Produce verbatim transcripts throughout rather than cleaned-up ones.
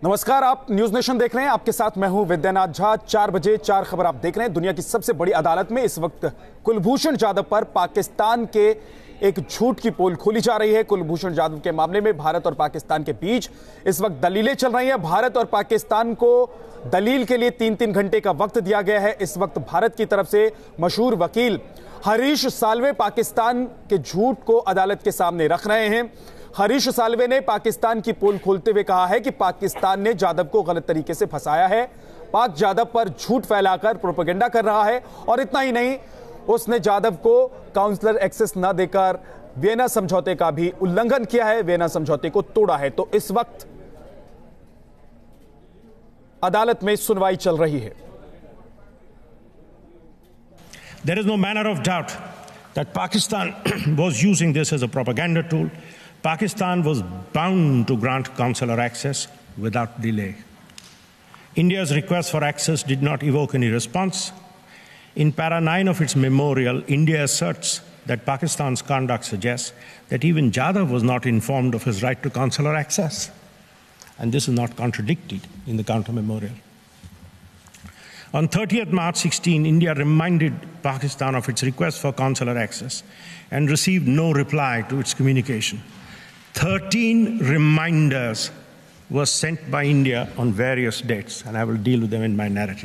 नमस्कार, आप news nation देख रहे हैं। आपके साथ मैं हूं विद्यानाथ झा। चार बजे चार खबर आप देख रहे हैं। दुनिया की सबसे बड़ी अदालत में इस वक्त कुलभूषण जाधव पर पाकिस्तान के एक झूठ की पोल खोली जा रही है। कुलभूषण जाधव के मामले में भारत और पाकिस्तान के बीच इस वक्त दलीलें चल रही हैं। भारत और पाकिस्तान को दलील के लिए तीन तीन घंटे का वक्त दिया गया है। इस वक्त भारत की तरफ से मशहूर वकील हरीश साल्वे पाकिस्तान के झूठ को अदालत के सामने रख रहे हैं। हरीश साल्वे ने पाकिस्तान की पोल खोलते हुए कहा है कि पाकिस्तान ने जाधव को गलत तरीके से फंसाया है। पाक जाधव पर झूठ फैलाकर प्रोपेगेंडा कर रहा है और इतना ही नहीं, उसने जाधव को काउंसलर एक्सेस न देकर वियना समझौते का भी उल्लंघन किया है, वियना समझौते को तोड़ा है। तो इस वक्त अदालत में सुनवाई चल रही है। There is no manner of doubt that Pakistan was using this as a propaganda tool. Pakistan was bound to grant consular access without delay. India's request for access did not evoke any response. In para nine of its memorial, India asserts that Pakistan's conduct suggests that even Jadhav was not informed of his right to consular access. And this is not contradicted in the counter memorial. On thirtieth March sixteen, India reminded Pakistan of its request for consular access and received no reply to its communication. thirteen reminders were sent by India on various dates, and I will deal with them in my narrative.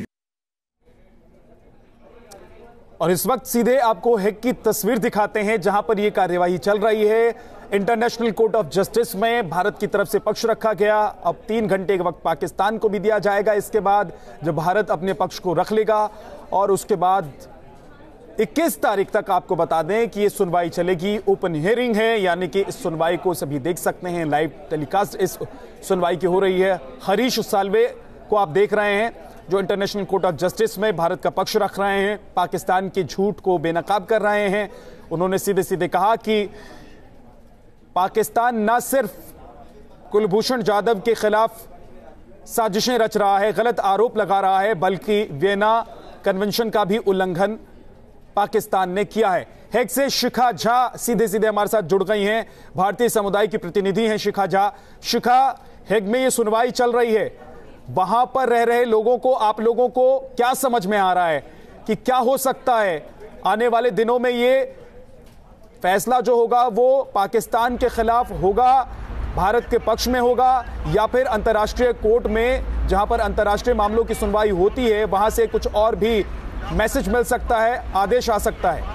और इस वक्त सीधे आपको Hague की तस्वीर दिखाते हैं जहां पर यह कार्यवाही चल रही है। इंटरनेशनल कोर्ट ऑफ जस्टिस में भारत की तरफ से पक्ष रखा गया। अब तीन घंटे का वक्त पाकिस्तान को भी दिया जाएगा। इसके बाद जब भारत अपने पक्ष को रख लेगा और उसके बाद इक्कीस तारीख तक आपको बता दें कि ये सुनवाई चलेगी। ओपन हियरिंग है, यानी कि इस सुनवाई को सभी देख सकते हैं। लाइव टेलीकास्ट इस सुनवाई की हो रही है। हरीश साल्वे को आप देख रहे हैं जो इंटरनेशनल कोर्ट ऑफ जस्टिस में भारत का पक्ष रख रहे हैं, पाकिस्तान के झूठ को बेनकाब कर रहे हैं। उन्होंने सीधे सीधे कहा कि पाकिस्तान न सिर्फ कुलभूषण जाधव के खिलाफ साजिशें रच रहा है, गलत आरोप लगा रहा है, बल्कि वियना कन्वेंशन का भी उल्लंघन पाकिस्तान ने किया है। हेग से शिखा झा सीधे सीधे हमारे साथ जुड़ गई हैं, भारतीय समुदाय की प्रतिनिधि हैं शिखा झा। शिखा, हेग में ये सुनवाई चल रही है, वहां पर रह रहे लोगों को, आप लोगों को क्या समझ में आ रहा है कि क्या हो सकता है आने वाले दिनों में? ये फैसला जो होगा वो पाकिस्तान के खिलाफ होगा, भारत के पक्ष में होगा, या फिर अंतर्राष्ट्रीय कोर्ट में जहां पर अंतर्राष्ट्रीय मामलों की सुनवाई होती है वहां से कुछ और भी मैसेज मिल सकता है, आदेश आ सकता है?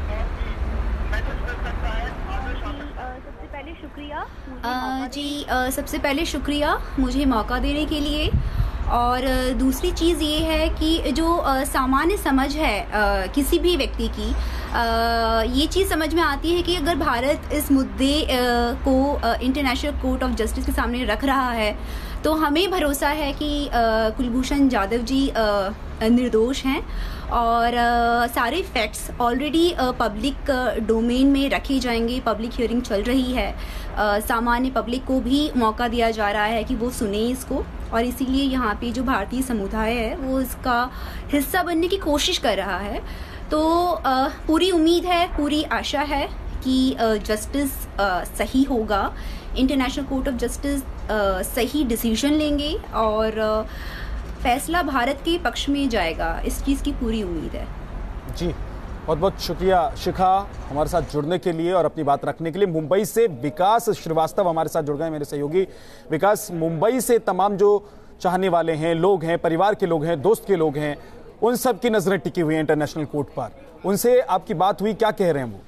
सबसे पहले शुक्रिया जी आ, सबसे पहले शुक्रिया मुझे मौका देने के लिए। और दूसरी चीज़ ये है कि जो सामान्य समझ है आ, किसी भी व्यक्ति की, आ, ये चीज़ समझ में आती है कि अगर भारत इस मुद्दे आ, को इंटरनेशनल कोर्ट ऑफ जस्टिस के सामने रख रहा है तो हमें भरोसा है कि कुलभूषण जाधव जी आ, निर्दोष हैं और आ, सारे फैक्ट्स ऑलरेडी पब्लिक डोमेन में रखे जाएंगे। पब्लिक हियरिंग चल रही है, आ, सामान्य पब्लिक को भी मौका दिया जा रहा है कि वो सुने इसको, और इसीलिए यहाँ पे जो भारतीय समुदाय है वो इसका हिस्सा बनने की कोशिश कर रहा है। तो आ, पूरी उम्मीद है, पूरी आशा है कि जस्टिस सही होगा, इंटरनेशनल कोर्ट ऑफ जस्टिस सही डिसीजन लेंगे और आ, फैसला भारत के पक्ष में जाएगा। इस चीज़ की पूरी उम्मीद है। जी, बहुत बहुत शुक्रिया शिखा हमारे साथ जुड़ने के लिए और अपनी बात रखने के लिए। मुंबई से विकास श्रीवास्तव हमारे साथ जुड़ गए, मेरे सहयोगी। विकास, मुंबई से तमाम जो चाहने वाले हैं, लोग हैं, परिवार के लोग हैं, दोस्त के लोग हैं, उन सब की नजरें टिकी हुई हैं इंटरनेशनल कोर्ट पर। उनसे आपकी बात हुई, क्या कह रहे हैं वो?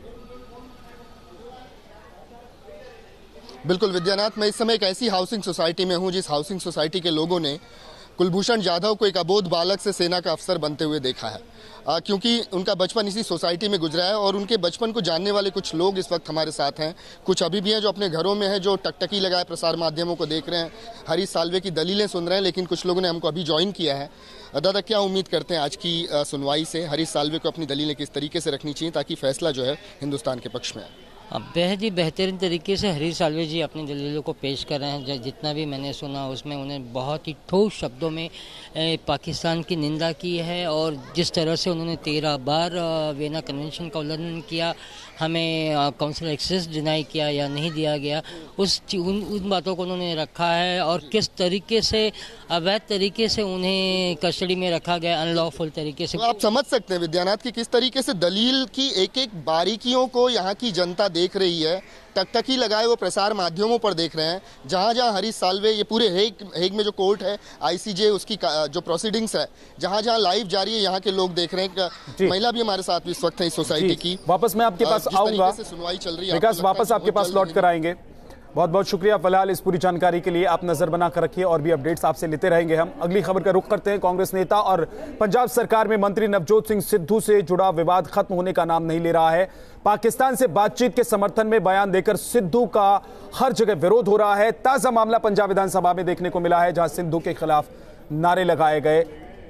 बिल्कुल विद्यानाथ, मैं इस समय एक ऐसी हाउसिंग सोसाइटी में हूं जिस हाउसिंग सोसाइटी के लोगों ने कुलभूषण जाधव को एक अबोध बालक से सेना का अफसर बनते हुए देखा है, आ, क्योंकि उनका बचपन इसी सोसाइटी में गुजरा है और उनके बचपन को जानने वाले कुछ लोग इस वक्त हमारे साथ हैं। कुछ अभी भी हैं जो अपने घरों में हैं, जो टकटकी लगाए प्रसार माध्यमों को देख रहे हैं, हरीश साल्वे की दलीलें सुन रहे हैं, लेकिन कुछ लोगों ने हमको अभी ज्वाइन किया है। दादा, क्या उम्मीद करते हैं आज की सुनवाई से? हरीश साल्वे को अपनी दलीलें किस तरीके से रखनी चाहिए ताकि फैसला जो है हिंदुस्तान के पक्ष में आए? बेहद ही बेहतरीन तरीके से हरीश साल्वे जी अपनी दलीलों को पेश कर रहे हैं। जितना भी मैंने सुना उसमें उन्हें बहुत ही ठोस शब्दों में पाकिस्तान की निंदा की है और जिस तरह से उन्होंने तेरह बार वियना कन्वेंशन का उल्लंघन किया, हमें काउंसिल एक्सेस डिनाई किया या नहीं दिया गया, उस उन, उन बातों को उन्होंने रखा है और किस तरीके से अवैध तरीके से उन्हें कस्टडी में रखा गया, अनलॉफुल तरीके से। तो आप समझ सकते हैं विद्यानाथ की किस तरीके से दलील की एक एक बारीकियों को यहाँ की जनता देख रही है, टकटकी लगाए वो प्रसार माध्यमों पर देख रहे हैं। जहाँ जहाँ हरीश साल्वे, ये पूरे हेग हेग में जो कोर्ट है आईसीजे, उसकी जो प्रोसीडिंग्स है, जहाँ जहाँ लाइव जारी है, यहाँ के लोग देख रहे हैं। महिला भी हमारे साथ इस वक्त है इस सोसाइटी की। वापस मैं आपके पास आऊंगा, सुनवाई चल रही है, विकास वापस आपके पास लौट कर आएंगे। बहुत बहुत शुक्रिया फिलहाल इस पूरी जानकारी के लिए। आप नजर बनाकर रखिए और भी अपडेट्स आपसे लेते रहेंगे हम। अगली खबर का रुख करते हैं। कांग्रेस नेता और पंजाब सरकार में मंत्री नवजोत सिंह सिद्धू से जुड़ा विवाद खत्म होने का नाम नहीं ले रहा है। पाकिस्तान से बातचीत के समर्थन में बयान देकर सिद्धू का हर जगह विरोध हो रहा है। ताजा मामला पंजाब विधानसभा में देखने को मिला है, जहां सिद्धू के खिलाफ नारे लगाए गए।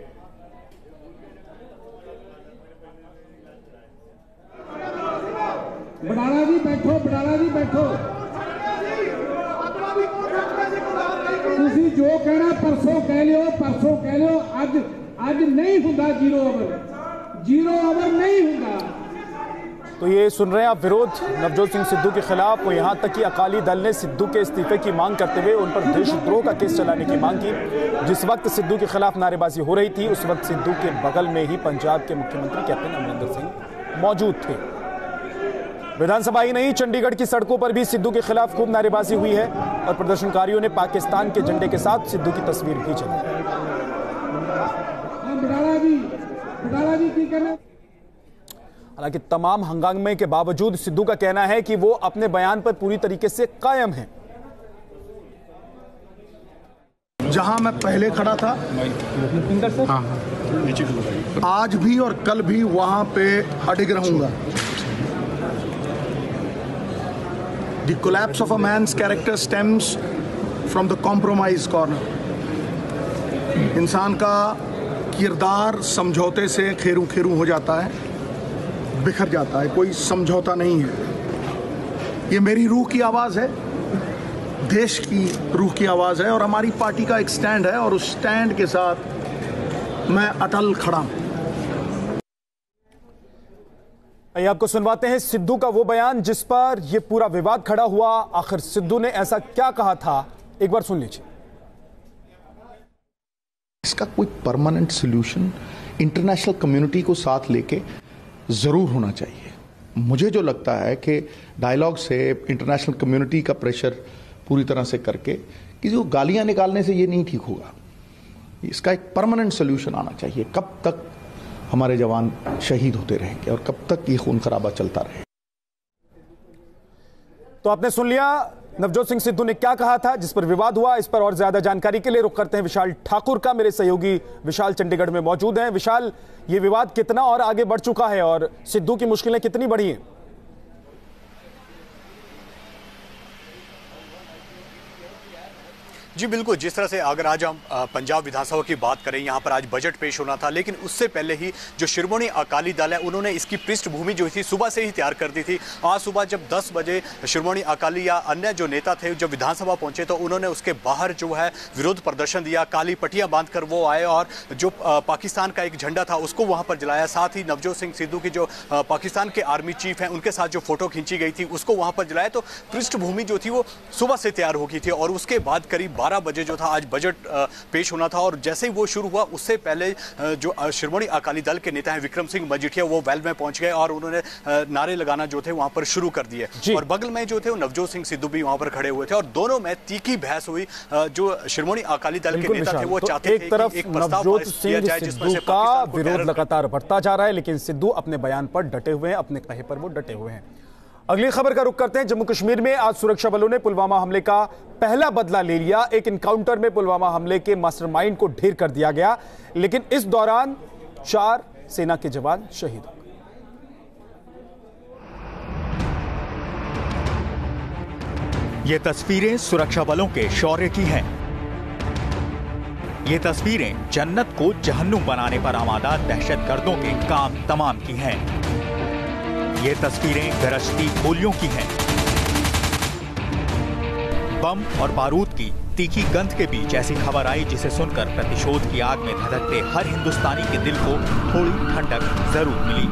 बडाला जी बैठो, बडाला जी बैठो। तुसी जो कहना परसों कह लियो, परसों कह लियो, अज अज नहीं हुंदा जीरो ओवर, जीरो ओवर नहीं हुंदा। तो ये सुन रहे हैं आप विरोध नवजोत सिंह सिद्धू के खिलाफ। यहां तक कि अकाली दल ने सिद्धू के इस्तीफे की मांग करते हुए उन पर देशद्रोह का केस चलाने की मांग की। जिस वक्त सिद्धू के खिलाफ नारेबाजी हो रही थी, उस वक्त सिद्धू के बगल में ही पंजाब के मुख्यमंत्री कैप्टन अमरिंदर सिंह मौजूद थे। विधानसभा ही नहीं, चंडीगढ़ की सड़कों पर भी सिद्धू के खिलाफ खूब नारेबाजी हुई है और प्रदर्शनकारियों ने पाकिस्तान के झंडे के साथ सिद्धू की तस्वीर भी चलाई। हालांकि तमाम हंगामे के बावजूद सिद्धू का कहना है कि वो अपने बयान पर पूरी तरीके से कायम है। जहां मैं पहले खड़ा था, हाँ, आज भी और कल भी वहां पे अडिग रहूंगा। The collapse of a man's character stems from the compromise corner. इंसान का किरदार समझौते से खेरू खेरू हो जाता है, बिखर जाता है, कोई समझौता नहीं है। ये मेरी रूह की आवाज़ है, देश की रूह की आवाज़ है और हमारी पार्टी का एक स्टैंड है और उस स्टैंड के साथ मैं अटल खड़ा हूं। आइए आपको सुनवाते हैं सिद्धू का वो बयान जिस पर यह पूरा विवाद खड़ा हुआ। आखिर सिद्धू ने ऐसा क्या कहा था, एक बार सुन लीजिए। इसका कोई परमानेंट सॉल्यूशन इंटरनेशनल कम्युनिटी को साथ लेके जरूर होना चाहिए। मुझे जो लगता है कि डायलॉग से, इंटरनेशनल कम्युनिटी का प्रेशर पूरी तरह से करके, कि जो गालियां निकालने से ये नहीं ठीक होगा। इसका एक परमानेंट सॉल्यूशन आना चाहिए। कब तक हमारे जवान शहीद होते रहेंगे और कब तक ये खून खराबा चलता रहे। तो आपने सुन लिया नवजोत सिंह सिद्धू ने क्या कहा था, जिस पर विवाद हुआ। इस पर और ज्यादा जानकारी के लिए रुख करते हैं विशाल ठाकुर का। मेरे सहयोगी विशाल चंडीगढ़ में मौजूद हैं। विशाल, ये विवाद कितना और आगे बढ़ चुका है और सिद्धू की मुश्किलें कितनी बढ़ी हैं? जी बिल्कुल, जिस तरह से अगर आज हम पंजाब विधानसभा की बात करें, यहाँ पर आज बजट पेश होना था, लेकिन उससे पहले ही जो शिरोमणि अकाली दल है उन्होंने इसकी पृष्ठभूमि जो थी सुबह से ही तैयार कर दी थी। आज सुबह जब दस बजे शिरोमणि अकाली या अन्य जो नेता थे जब विधानसभा पहुंचे तो उन्होंने उसके बाहर जो है विरोध प्रदर्शन दिया। काली पट्टियां बांधकर वो आए और जो पाकिस्तान का एक झंडा था उसको वहां पर जलाया। साथ ही नवजोत सिंह सिद्धू की जो पाकिस्तान के आर्मी चीफ हैं उनके साथ जो फोटो खींची गई थी उसको वहां पर जलाया। तो पृष्ठभूमि जो थी वो सुबह से तैयार हो गई थी और उसके बाद करीब बारह बजे जो था आज बजट पेश होना था। और जैसे ही वो शुरू हुआ उससे पहले जो शिरोमणि अकाली दल के नेता हैं विक्रम सिंह मजीठिया वो वेल में पहुंच गए और उन्होंने नारे लगाना जो थे वहां पर शुरू कर दिए। और बगल में जो थे वो नवजोत सिंह सिद्धू भी वहां पर खड़े हुए थे और दोनों में तीखी बहस हुई। जो शिरोमणि अकाली दल के नेता थे वो तो चाहते एक तरफ एक नवजोत सिंह सिद्धू का विरोध लगातार बढ़ता जा रहा है, लेकिन सिद्धू अपने बयान पर डटे हुए हैं, अपने कहे पर वो डटे हुए हैं। अगली खबर का रुख करते हैं। जम्मू कश्मीर में आज सुरक्षा बलों ने पुलवामा हमले का पहला बदला ले लिया। एक इनकाउंटर में पुलवामा हमले के मास्टरमाइंड को ढेर कर दिया गया, लेकिन इस दौरान चार सेना के जवान शहीद हो गए। ये तस्वीरें सुरक्षा बलों के शौर्य की हैं। ये तस्वीरें जन्नत को जहन्नुम बनाने पर आमादा दहशतगर्दों के काम तमाम की हैं। ये तस्वीरें गरजती गोलियों की हैं। बम और बारूद की तीखी गंध के बीच ऐसी खबर आई जिसे सुनकर प्रतिशोध की आग में धधकते हर हिंदुस्तानी के दिल को थोड़ी ठंडक जरूर मिली।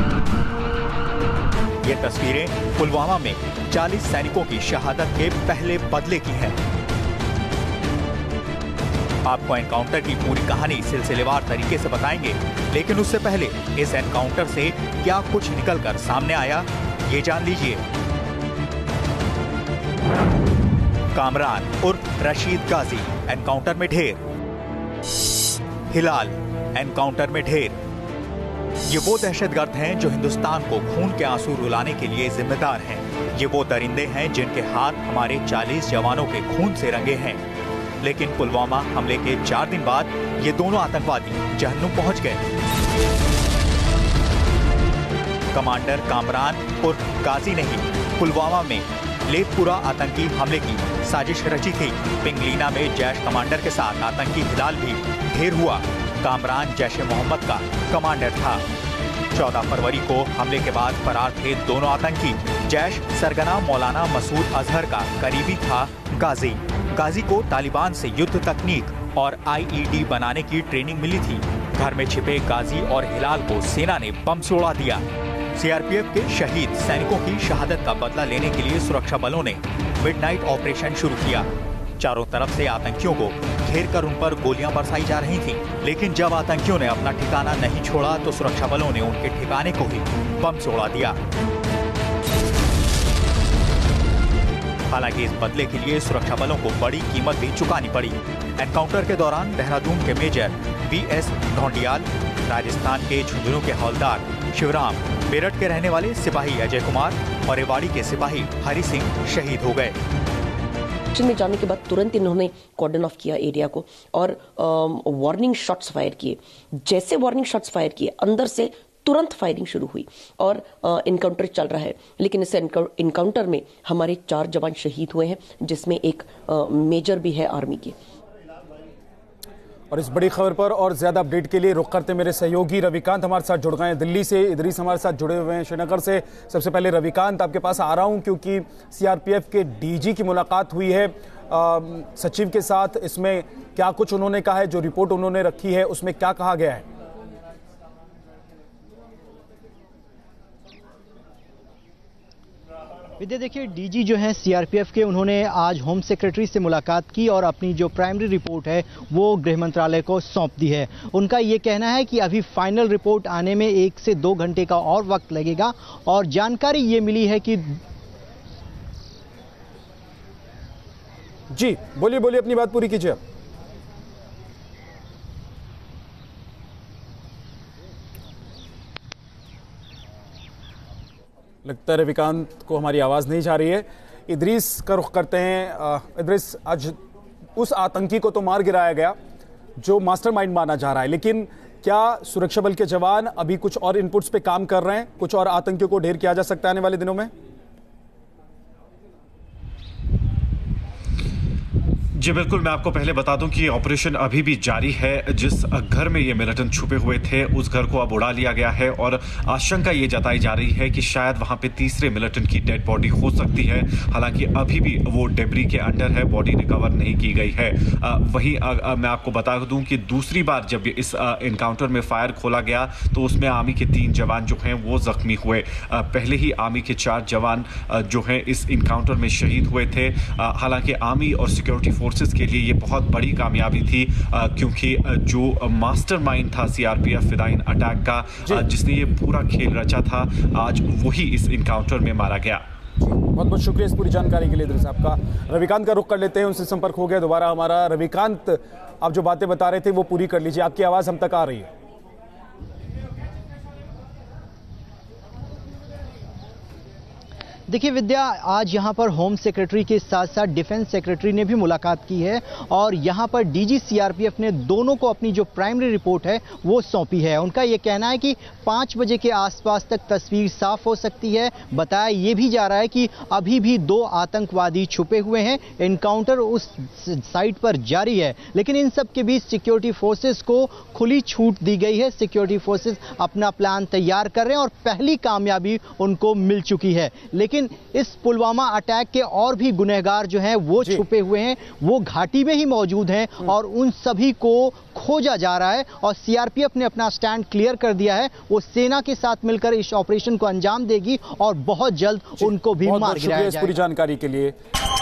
ये तस्वीरें पुलवामा में चालीस सैनिकों की शहादत के पहले बदले की हैं। आपको एनकाउंटर की पूरी कहानी सिलसिलेवार तरीके से बताएंगे, लेकिन उससे पहले इस एनकाउंटर से क्या कुछ निकलकर सामने आया, ये जान लीजिए। कामरान उर्फ रशीद गाजी एनकाउंटर में ढेर। हिलाल एनकाउंटर में ढेर। ये वो दहशतगर्द हैं जो हिंदुस्तान को खून के आंसू रुलाने के लिए जिम्मेदार हैं। ये वो दरिंदे हैं जिनके हाथ हमारे चालीस जवानों के खून से रंगे हैं। लेकिन पुलवामा हमले के चार दिन बाद ये दोनों आतंकवादी जहन्नुम पहुंच गए। कमांडर कामरान उर्फ गाजी ने ही पुलवामा में लेथपुरा आतंकी हमले की साजिश रची थी। पिंगलीना में जैश कमांडर के साथ आतंकी हिलाल भी ढेर हुआ। कामरान जैश मोहम्मद का कमांडर था। चौदह फरवरी को हमले के बाद फरार थे दोनों आतंकी। जैश सरगना मौलाना मसूद अजहर का करीबी था गाजी। गाजी को तालिबान से युद्ध तकनीक और आई ई डी बनाने की ट्रेनिंग मिली थी। घर में छिपे गाजी और हिलाल को सेना ने बम से उड़ा दिया। सी आर पी एफ के शहीद सैनिकों की शहादत का बदला लेने के लिए सुरक्षा बलों ने मिडनाइट ऑपरेशन शुरू किया। चारों तरफ से आतंकियों को घेर कर उन पर गोलियां बरसाई जा रही थीं। लेकिन जब आतंकियों ने अपना ठिकाना नहीं छोड़ा तो सुरक्षा बलों ने उनके ठिकाने को ही बम से उड़ा दिया। हालांकि इस बदले के लिए सुरक्षा बलों को बड़ी कीमत भी चुकानी पड़ी। एनकाउंटर के दौरान देहरादून के major B S Dhondiyal, Rajasthan के झुंझुनू के हवलदार शिवराम, मेरठ के रहने वाले सिपाही अजय कुमार और रेवाड़ी के सिपाही हरि सिंह शहीद हो गए। में जाने के बाद तुरंत इन्होंने कॉर्डन ऑफ किया एरिया को और वार्निंग शॉट्स फायर किए। जैसे वार्निंग शॉट्स फायर किए, अंदर से तुरंत फायरिंग शुरू हुई और इनकाउंटर चल रहा है। लेकिन इस इनकाउंटर में हमारे चार जवान शहीद हुए हैं, जिसमें एक आ, मेजर भी है आर्मी के। और इस बड़ी खबर पर और ज्यादा अपडेट के लिए रुख करते मेरे सहयोगी रविकांत हमारे साथ जुड़ गए हैं दिल्ली से। इदरीस हमारे साथ जुड़े हुए हैं श्रीनगर से। सबसे पहले रविकांत, आपके पास आ रहा हूं क्योंकि सी आर पी एफ के डी जी की मुलाकात हुई है आ, सचिव के साथ। इसमें क्या कुछ उन्होंने कहा है, जो रिपोर्ट उन्होंने रखी है उसमें क्या कहा गया है? विद्या, देखिए डीजी जो हैं सीआरपीएफ के, उन्होंने आज होम सेक्रेटरी से मुलाकात की और अपनी जो प्राइमरी रिपोर्ट है वो गृह मंत्रालय को सौंप दी है। उनका ये कहना है कि अभी फाइनल रिपोर्ट आने में एक से दो घंटे का और वक्त लगेगा और जानकारी ये मिली है कि जी बोलिए बोलिए अपनी बात पूरी कीजिए। लगता है रविकांत को हमारी आवाज नहीं जा रही है। इदरीस का रुख करते हैं। इदरीस, आज उस आतंकी को तो मार गिराया गया जो मास्टरमाइंड माना जा रहा है, लेकिन क्या सुरक्षा बल के जवान अभी कुछ और इनपुट्स पे काम कर रहे हैं? कुछ और आतंकियों को ढेर किया जा सकता है आने वाले दिनों में? जी बिल्कुल, मैं आपको पहले बता दूं कि ऑपरेशन अभी भी जारी है। जिस घर में ये मिलिटेंट छुपे हुए थे उस घर को अब उड़ा लिया गया है और आशंका ये जताई जा रही है कि शायद वहां पे तीसरे मिलिटेंट की डेड बॉडी हो सकती है। हालांकि अभी भी वो डेब्री के अंडर है, बॉडी रिकवर नहीं की गई है। आ, वहीं आ, आ, मैं आपको बता दूं कि दूसरी बार जब इस इनकाउंटर में फायर खोला गया तो उसमें आर्मी के तीन जवान जो हैं वो जख्मी हुए। आ, पहले ही आर्मी के चार जवान आ, जो हैं इस इनकाउंटर में शहीद हुए थे। हालांकि आर्मी और सिक्योरिटी फोर्सेस के लिए ये बहुत बड़ी कामयाबी थी, आ, क्योंकि जो मास्टरमाइंड था सीआरपीएफ फिदाइन अटैक का, आ, जिसने ये पूरा खेल रचा था, आज वही इस इनकाउंटर में मारा गया। बहुत बहुत शुक्रिया इस पूरी जानकारी के लिए इदरीस आपका। रविकांत का रुख कर लेते हैं, उनसे संपर्क हो गया दोबारा हमारा। रविकांत, आप जो बातें बता रहे थे वो पूरी कर लीजिए, आपकी आवाज हम तक आ रही है। देखिए विद्या, आज यहाँ पर होम सेक्रेटरी के साथ साथ डिफेंस सेक्रेटरी ने भी मुलाकात की है और यहाँ पर डीजी सीआरपीएफ ने दोनों को अपनी जो प्राइमरी रिपोर्ट है वो सौंपी है। उनका ये कहना है कि पाँच बजे के आसपास तक तस्वीर साफ हो सकती है। बताया ये भी जा रहा है कि अभी भी दो आतंकवादी छुपे हुए हैं, एनकाउंटर उस साइट पर जारी है, लेकिन इन सब के बीच सिक्योरिटी फोर्सेस को खुली छूट दी गई है। सिक्योरिटी फोर्सेस अपना प्लान तैयार कर रहे हैं और पहली कामयाबी उनको मिल चुकी है। लेकिन इस पुलवामा अटैक के और भी गुनहगार जो हैं वो छुपे हुए हैं, वो घाटी में ही मौजूद हैं और उन सभी को खोजा जा रहा है और सीआरपीएफ ने अपना स्टैंड क्लियर कर दिया है। वो सेना के साथ मिलकर इस ऑपरेशन को अंजाम देगी और बहुत जल्द उनको भी मार गिराया जाएगा। पूरी जानकारी के लिए